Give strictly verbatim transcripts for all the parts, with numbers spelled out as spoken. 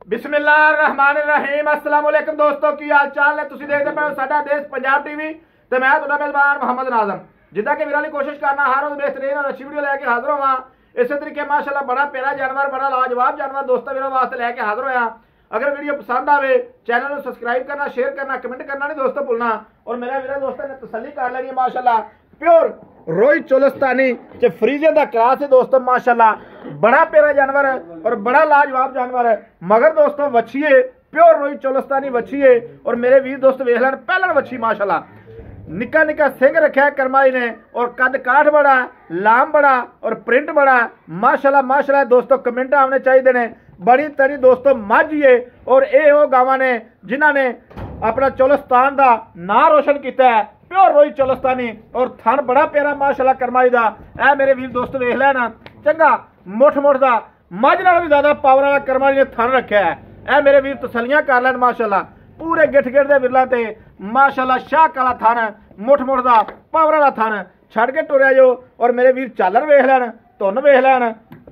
बिस्मिल्लाहिर्रहमानिर्रहीम अस्सलाम वालेकुम दोस्तों, की हाल चाल है। तुसीं देखदे पए हो साडा देश पंजाब टीवी ते मैं तुहाडा मेज़बान मोहम्मद नाज़म। जिद्दां कि वीरां दी कोशिश करना हर रोज़ बेहतरीन और अच्छी वीडियो लैके हाज़र होवां। इस तरीके माशाअल्लाह बड़ा प्यारा जानवर, बड़ा लाजवाब जानवर दोस्तों वीरों वास्ते लैके हाज़र होया। अगर वीडियो पसंद आवे चैनल को सब्सक्राइब करना, शेयर करना, कमेंट करना नहीं दोस्तों भुलना। और मेरा वीरा दोस्तों ने तसल्ली कर लेनी है माशाअल्लाह प्योर रोई चोलस्तानी च फ्रीजन का क्रास है दोस्तों। माशाअल्लाह बड़ा प्यारा जानवर है और बड़ा लाजवाब जानवर है। मगर दोस्तों वच्छी है, प्योर रोई चोलस्तानी वच्छी है। और मेरे वीर दोस्त वेख लैन पहलन वच्छी माशाअल्लाह निका निका सिंह रखा है करमाई ने और कद काठ बड़ा, लाम बड़ा और प्रिंट बड़ा। माशाअल्लाह माशाअल्लाह दोस्तों कमेंट आने चाहिए ने। बड़ी तरी दोस्तों माझी है और ये वो गावां ने जिन्होंने अपना चोलस्तान का नाम रोशन किया है। प्योर रोई चोलस्तानी और थन बड़ा प्यारा माशाअल्लाह करमाई का। ऐ मेरे वीर दोस्त वेख लेना चंगा मुठ मुठ का मझ नाल भी ज्यादा पावर वाला करमाई ने थन रखा है। ऐ मेरे वीर तसलियां कर लैन माशाअल्लाह पूरे गिठ गिठ के विरलों से माशाअल्लाह शाह काला थन मुठ मुठ का पावर वाला थन छड़ के टुरया जो। और मेरे वीर चालर वेख लैन, धुन वेख लैन,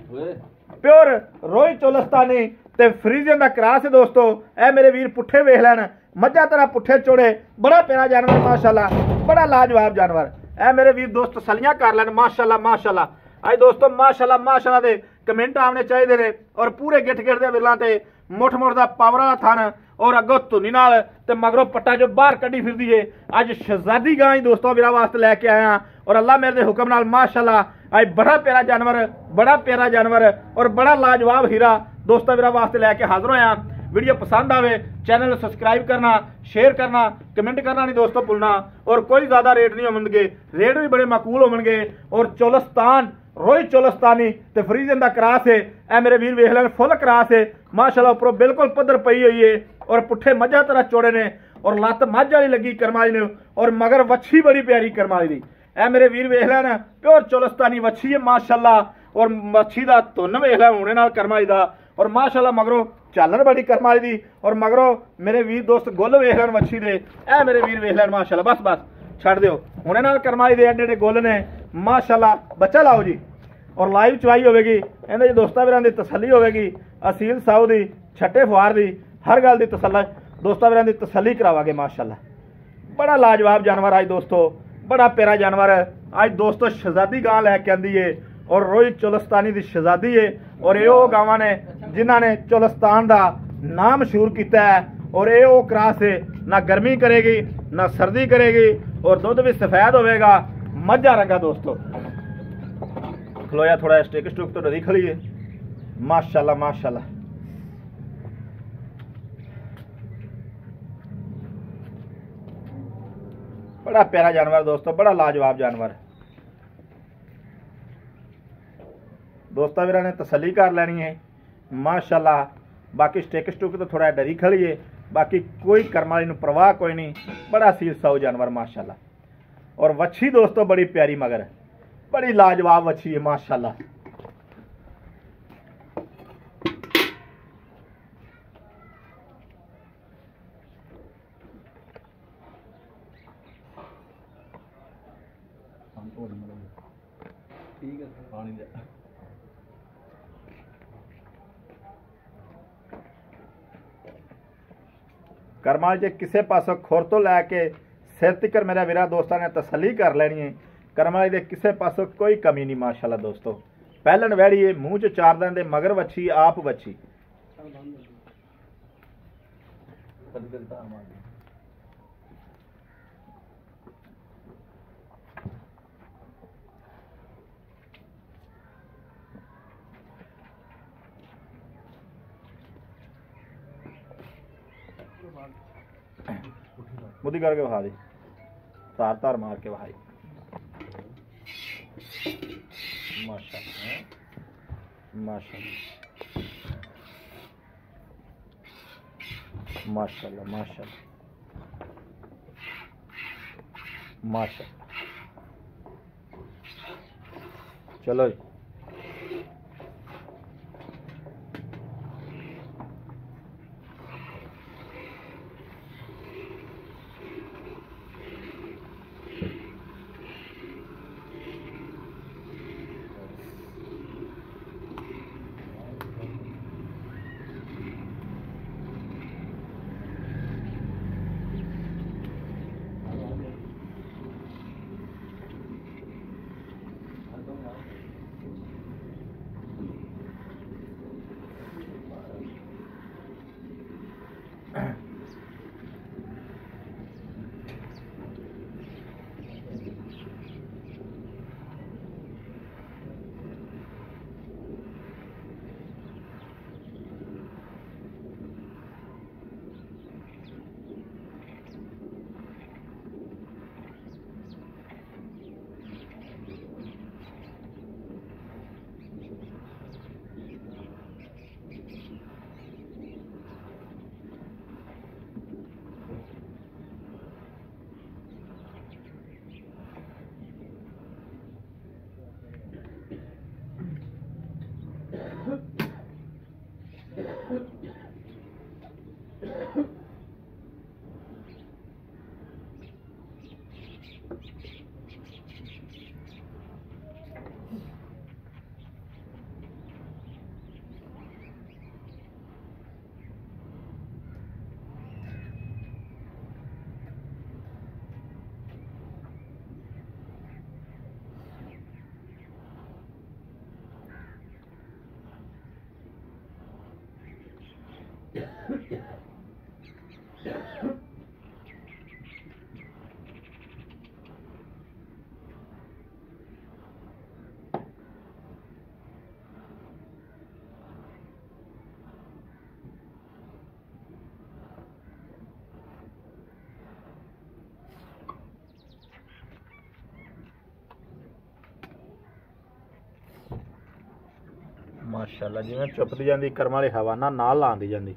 प्योर रोई चोलस्तानी ते फ्रीजन का क्रास है दोस्तों। ऐ मेरे वीर पुट्ठे वेख लैन, मझा तरह पुट्ठे चोड़े, बड़ा प्यारा जानवर माशाअल्लाह, बड़ा लाजवाब जानवर। ऐ मेरे वीर दोस्त तसलियां कर लैन माशाअल्लाह माशाअल्लाह। अज दोस्तों माशाअल्लाह माशाअल्लाह दे कमेंट आने चाहिए ने। और पूरे गिठ गिठ के विरलों से मुठ मुठ का पावर वाला थन और अगों धुनी नाल ते मगरों पट्टा जो बाहर कड्डी फिरदी है। अज शहजादी गां ही दोस्तों वीरां वास्ते लैके आया और अल्लाह मेरे दे हुक्म नाल माशाअल्लाह अज बड़ा प्यारा जानवर, बड़ा प्यारा जानवर और बड़ा लाजवाब हीरा दोस्तों वीरां वास्ते लैके हाज़र होया। वीडियो पसंद आवे चैनल सब्सक्राइब करना, शेयर करना, कमेंट करना नहीं दोस्तों भुलना। और कोई ज़्यादा रेट नहीं होंगे, रेट भी बड़े माकूल होंगे। और चोलस्तान रोई चोलस्तानी ते फ्रीजन का क्रास है। ए मेरे वीर वेख लैन फुल क्रास है माशाअल्लाह, उपरों बिल्कुल पद्धर पई हुई है और पुट्ठे मझा तरह चौड़े ने और लत्त मझ वाली लगी करमाली ने और मगर वच्छी बड़ी प्यारी करमाली दी। ए मेरे वीर वेख लैन प्योर चोलस्तानी वच्छी है माशाअल्लाह। और मच्छी का धुन वेख लैन हुणे नाल करमाली दा और माशाअल्लाह मगरों चालर बड़ी करमाली दी और मगरों मेरे वीर दोस्त गुल वेख लैन वच्छी दे। ए मेरे वीर वेख लैन माशाअल्लाह, बस बस छड़ दिओ हुणे नाल करमाली दे एडे एडे गुल ने माशाअल्लाह। बच्चा लाओ जी और लाइव चवाई होगी इहदे च दोस्तां वीरां दी तसल्ली होगी। असील साऊ दी छट्टे फुआर दी हर गल दी तसल्ली दोस्तां वीरां दी तसल्ली करावांगे माशाअल्लाह। बड़ा लाजवाब जानवर अज दोस्तों, बड़ा प्यारा जानवर है अज दोस्तों। शहजादी गां लैके आंदी है और रोई चोलस्तानी दी शहजादी है। और ये वो गावां ने जिन्हां ने चोलस्तान का नाम मशहूर किया है। और ये वो क्रास है, ना गर्मी करेगी ना सर्दी करेगी और दुध भी सफेद होगा मझा रंगा दोस्तों। खलोया थोड़ा स्टिक स्टुक तो डरी खड़ी है माशाअल्लाह माशाअल्लाह। बड़ा प्यारा जानवर दोस्तों, बड़ा लाजवाब जानवर दोस्तों। वीरां ने तसल्ली कर लेनी है माशाअल्लाह। बाकी स्टिक स्टुक तो थोड़ा डरी खड़ी है, बाकी कोई करमाली नूं परवाह कोई नहीं। बड़ा सील साऊ जानवर माशाअल्लाह। और वच्छी दोस्तों बड़ी प्यारी मगर बड़ी लाजवाब वच्छी है माशाअल्लाह। ठीक है पानी दे करमाल जे किसी पासों खुर तो लैके सिर तिकर मेरा वीरा दोस्तों ने तसल्ली कर लेनी है। करमाली दे किसी पासों कोई कमी नहीं माशाअल्लाह दोस्तों। पहलन वैड़ी है मूँह च चार दिन दे मगर वच्छी आप वच्छी। मुद्दी करके बहा दी, तार तार मार के बहाई माशाअल्लाह माशाअल्लाह माशाअल्लाह माशाअल्लाह माशाअल्लाह। चलो जी माशाल्लाह जिवें चुपदी जांदी कर्म वाली हवा ना नाल लांदी जांदी।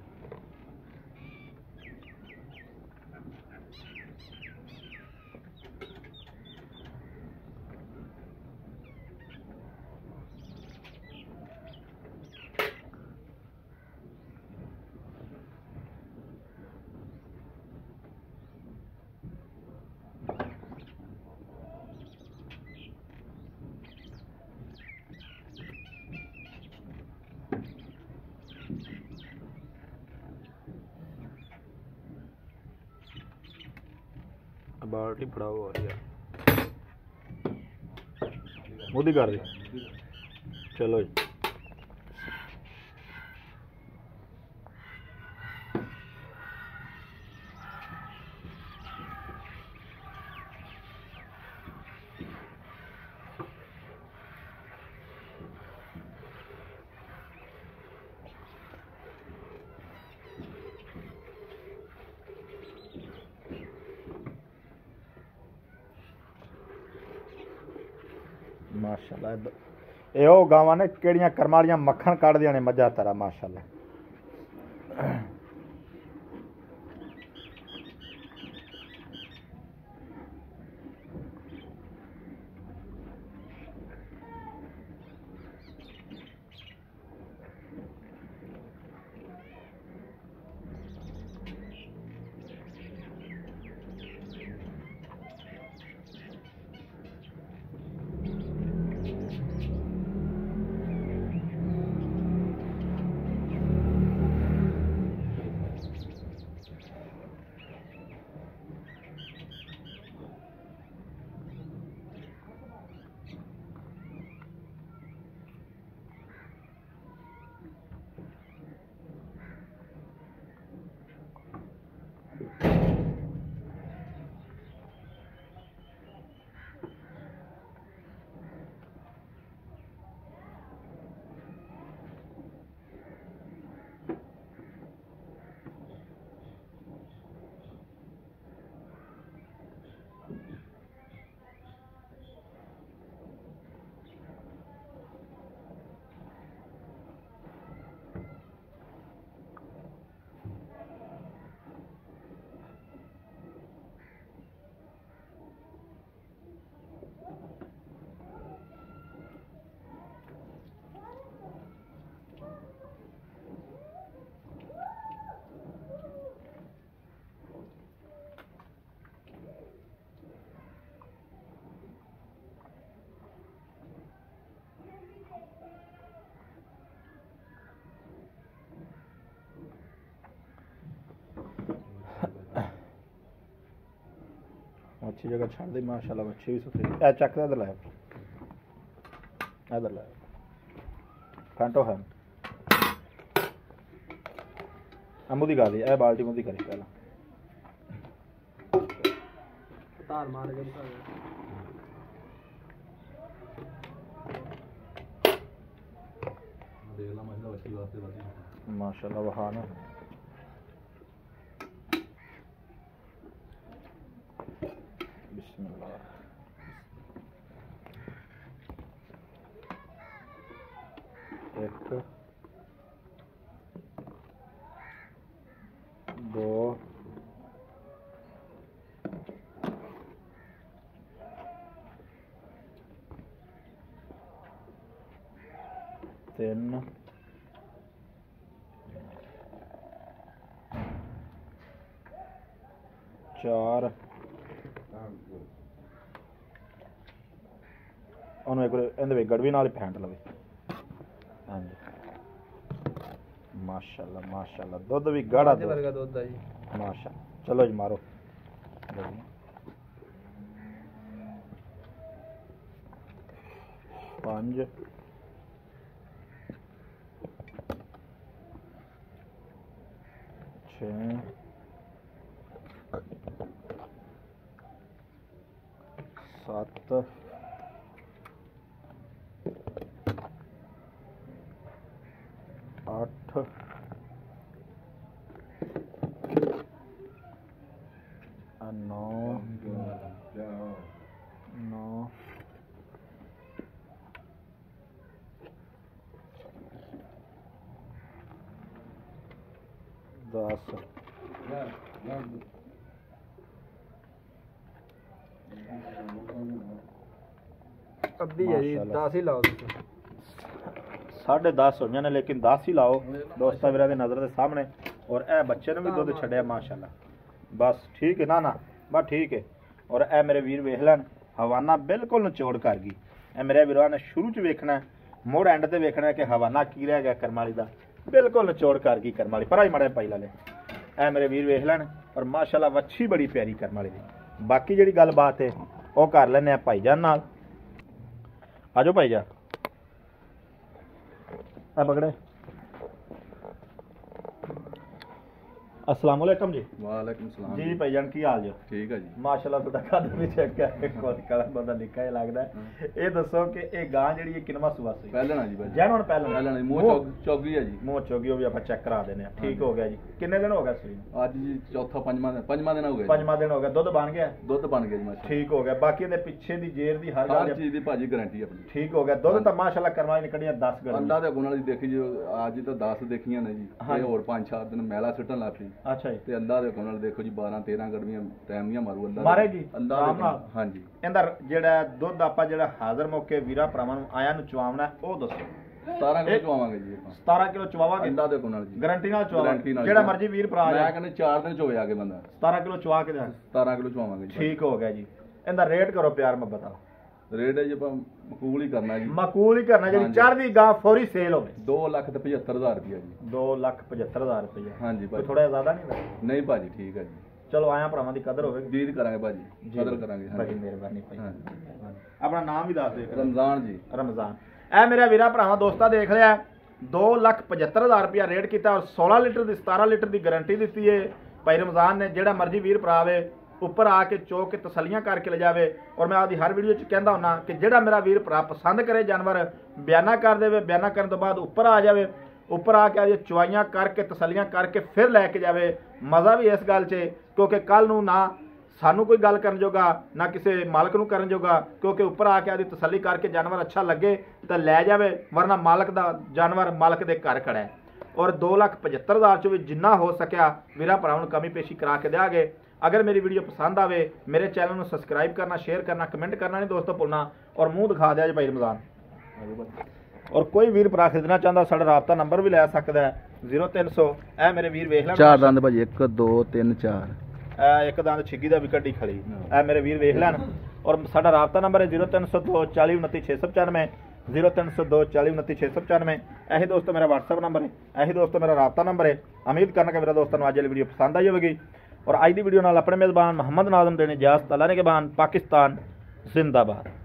बाल्टी फड़ाओ और यार मोदी कर दे। चलो जी माशाल्लाह ये वो गावां ने केड़ियां कर्मां वालियां मक्खन कढ़दियां ने मझां तरह माशाल्लाह। अच्छी जगह छड़ दी माशाल्लाह अच्छी भी सुथरी ए चक इधर लाया इधर लाया कांटो है मुदी गाली ए बाल्टी मुदी करी पहला तार मार के देख ला माशाल्लाह अच्छी वास्ते वाली माशाल्लाह वहा ना बिस्मिल्लाह एक दो तीन चार ਉਹਨੂੰ ਇੱਕ ਇਹਦੇ ਵਿੱਚ ਗੜਵੀ ਨਾਲ ਹੀ ਫੈਂਟ ਲਵੇ। ਹਾਂਜੀ ਮਾਸ਼ਾਅੱਲਾ ਮਾਸ਼ਾਅੱਲਾ ਦੁੱਧ ਵੀ ਗਾੜਾ ਦੁੱਧ ਵਰਗਾ ਦੁੱਧ ਆ ਜੀ ਮਾਸ਼ਾਅੱਲਾ। ਚਲੋ ਜੀ ਮਾਰੋ ਪੰਜ छः सत्त अठ नौ नौ दस अद्धी है जी, दस ही लाओ तुसीं। साढ़े दस हो ने, लेकिन दस ही लाओ दोस्तों मेरा की नज़र के सामने। और ए बच्चे ने भी दुध छड़िया माशाल्लाह, बस ठीक है ना ना बस ठीक है। और ए मेरे वीर वेख लैन, हवाना बिल्कुल नचोड़ कर गई। ए मेरे वीरों ने शुरू च वेखना, मोड़ एंड ते वेखना कि हवाना की रह गया करमाली का, बिल्कुल नचोड़ कर गई करमाली। पर ही मड़े पाई ला ले, ए मेरे वीर वेख लैन। और माशाल्लाह वच्छी बड़ी प्यारी करमाली दी। बाकी जी गल बात है वह कर लें भाईजान नाल। आजो भाईजान आ पकड़े। अस्सलाम वालेकुम जी। वालेकुम सलाम जी भाईजान की हाल जो? ठीक है जी माशाल्लाह तुहाडा कद भी चेक करके कोई कला बंदा निक्का ही लगदा है। ये दसो कि ये गां जेहड़ी है किनवा सुआ सी? पहले ना जी भाई जैन हुण पहले पहले ना मोह चौगी है जी। मोह चौगी हो भी आप चेक करा देने। ठीक हो गया जी। किन्ने दिन हो गए सी? आज जी चौथा पंजवा पंजवा दिन हो गया। पंजवा दिन हो गया। दुध बन गया? दुध बन गया जी माशाल्लाह। ठीक हो गया। बाकी दे पिछे दी जेर दी हर हर चीज दी भाजी गारंटी अपनी। ठीक हो गया। दुध तो माशाल्लाह करवा निकलिया दस गल। अंडा दे गुण वाली देखी जी, आज तो दस देखियां ने जी। ये और पांच छह दिन मैला सिटन लग पई। अच्छा जी। ते अंडा दे गुण वाली देखो जी बारह तेरह गड़वियां टाइम ਦੀਆਂ ਮਾਰੂ ਅੰਡਾ ਮਾਰੇਗੀ ਅੰਡਾ ਹਾਂਜੀ। ਇਹਦਾ ਜਿਹੜਾ ਦੁੱਧ ਆਪਾਂ ਜਿਹੜਾ ਹਾਜ਼ਰ ਮੌਕੇ ਵੀਰਾ ਭਰਾਵਾਂ ਨੂੰ ਆਇਆਂ ਨੂੰ ਚਵਾਉਣਾ ਉਹ ਦੱਸੋ। ਸਤਾਰਾਂ ਕਿਲੋ ਚਵਾਵਾਂਗੇ ਜੀ ਆਪਾਂ। ਸਤਾਰਾਂ ਕਿਲੋ ਚਵਾਵਾਂਗੇ ਅੰਡਾ ਦੇ ਗੁਣ ਨਾਲ ਜੀ, ਗਾਰੰਟੀ ਨਾਲ ਗਾਰੰਟੀ ਚਵਾਵਾਂਗੇ। ਨਾਲ ਜਿਹੜਾ ਮਰਜੀ ਵੀਰ ਭਰਾ ਮੈਂ ਕਹਿੰਦਾ ਚਾਰ ਦਿਨ ਚੋਵੇ ਆ ਕੇ ਬੰਦਾ ਸਤਾਰਾਂ ਕਿਲੋ ਚਵਾ ਕੇ ਜਾ। ਸਤਾਰਾਂ ਕਿਲੋ ਚਵਾਵਾਂਗੇ ਜੀ। ਠੀਕ ਹੋ ਗਿਆ ਜੀ। ਇਹਦਾ ਰੇਟ ਕਰੋ ਪਿਆਰ ਮੈਂ ਬਤਾ। ਰੇਟ ਹੈ ਜੀ ਆਪਾਂ ਮਕੂਲ ਹੀ ਕਰਨਾ ਜੀ। ਮਕੂਲ ਹੀ ਕਰਨਾ, ਜਿਹੜੀ ਚੜ੍ਹਦੀ ਗਾਂ ਫੌਰੀ ਸੇਲ ਹੋਵੇ। ਦੋ ਲੱਖ ਤੇ ਪਝੱਤਰ ਹਜ਼ਾਰ ਰੁਪਇਆ ਜੀ। ਦੋ ਲੱਖ ਪਝੱਤਰ ਹਜ਼ਾਰ ਰੁਪਇਆ। ਹਾਂਜੀ ਭਾਜੀ। ਥੋੜਾ ਜ਼ਿਆਦਾ ਨਹੀਂ ਹੋਇਆ? ਨਹੀਂ ਭਾਜੀ ਠੀਕ ਹੈ ਜੀ। ਚਲੋ ਆਇਆ ਭਰਾਵਾਂ ਦੀ ਕਦਰ ਹੋਵੇ। ਦੀਦ ਕਰਾਂਗੇ ਭਾਜੀ, ਕਦਰ ਕਰਾਂਗੇ। ਬੜੀ ਮਿਹਰਬਾਨੀ ਭਾਈ। ਆਪਣਾ ਨਾਮ ਵੀ ਦੱਸ ਦੇ। ਰਮਜ਼ਾਨ ਜੀ। ਰਮਜ਼ਾਨ। ਇਹ ਮੇਰੇ ਵੀਰਾ ਭਰਾਵਾਂ ਦੋਸਤਾਂ ਦੇਖ ਲਿਆ, ਦੋ ਲੱਖ ਪਝੱਤਰ ਹਜ਼ਾਰ ਰੁਪਇਆ ਰੇਟ ਕੀਤਾ ਔਰ सोलह ਲੀਟਰ ਦੀ ਸਤਾਰਾਂ ਲੀਟਰ ਦੀ ਗਾਰੰਟੀ ਦਿੱਤੀ ਹੈ ਭਾਈ ਰਮਜ਼ਾਨ ਨੇ। ਜਿਹੜਾ ਮਰਜ਼ੀ ਵੀਰ ਭਰਾ ਆਵੇ ਉੱਪਰ ਆ ਕੇ ਚੋ ਕੇ ਤਸੱਲੀਆਂ ਕਰਕੇ ਲੈ ਜਾਵੇ। ਔਰ ਮੈਂ ਆਪਦੀ ਹਰ ਵੀਡੀਓ 'ਚ ਕਹਿੰਦਾ ਹੁੰਨਾ ਕਿ ਜਿਹੜਾ ਮੇਰਾ ਵੀਰ ਭਰਾ ਪਸੰਦ ਕਰੇ ਜਾਨਵਰ ਬਿਆਨਾ ਕਰ ਦੇਵੇ, ਬਿਆਨਾ ਕਰਨ ਤੋਂ ਬਾਅਦ ਉੱਪਰ ਆ ਜਾਵੇ, ਉੱਪਰ ਆ ਕੇ ਆਦੀ ਚੁਆਈਆਂ ਕਰਕੇ ਤਸੱਲੀਆਂ ਕਰਕੇ ਫਿਰ ਲੈ ਕੇ ਜਾਵੇ। ਮਜ਼ਾ ਵੀ ਇਸ ਗੱਲ 'ਚ ਕਿਉਂਕਿ ਕੱਲ ਨੂੰ ਨਾ ਸਾਨੂੰ ਕੋਈ ਗੱਲ ਕਰਨ ਜੋਗਾ ਨਾ ਕਿਸੇ ਮਾਲਕ ਨੂੰ ਕਰਨ ਜੋਗਾ, ਕਿਉਂਕਿ ਉੱਪਰ ਆ ਕੇ ਆਦੀ ਤਸੱਲੀ ਕਰਕੇ ਜਾਨਵਰ ਅੱਛਾ ਲੱਗੇ ਤਾਂ ਲੈ ਜਾਵੇ, ਵਰਨਾ ਮਾਲਕ ਦਾ ਜਾਨਵਰ ਮਾਲਕ ਦੇ ਘਰ ਖੜਾ ਹੈ। ਔਰ ਦੋ ਲੱਖ ਪਝੱਤਰ ਹਜ਼ਾਰ 'ਚੋਂ ਵੀ ਜਿੰਨਾ ਹੋ ਸਕਿਆ ਵੀਰਾਂ ਭਰਾਵਾਂ ਨੂੰ ਕਮੀ ਪੇਸ਼ੀ ਕਰਾ ਕੇ ਦਿਆਂਗੇ। अगर मेरी वीडियो पसंद आवे मेरे चैनल में सब्सक्राइब करना, शेयर करना, कमेंट करना नहीं दोस्तों भुलना। और मुंह दिखा दिया जी भाई रमजान। और कोई वीर भरा खरीदना चाहता साढ़ा राबता नंबर भी लै सकता है जीरो तीन सौ। ए मेरे वीर वेख लैन चार दंद भाजी एक दो तीन चार एक दंद छिग्गी दा भी कड्डी खड़ी। ए मेरे वीर वेख लैन। और साढ़ा राबता नंबर है जीरो तीन सौ दो चाली उनती छे सौ पचानवे जीरो तीन सौ दो चाली उनती छे सौ पचानवे। यही दोस्तों मेरा व्हाट्सअप नंबर है, यही दोस्तों मेरा राबता नंबर है। उम्मीद करना कि मेरा दोस्तों अज वाली वीडियो पसंद आई होगी। और आज की वीडियो नाल अपने मेज़बान मोहम्मद नाज़म देने इजाज़त। अल्लाह ने के बान पाकिस्तान जिंदाबाद।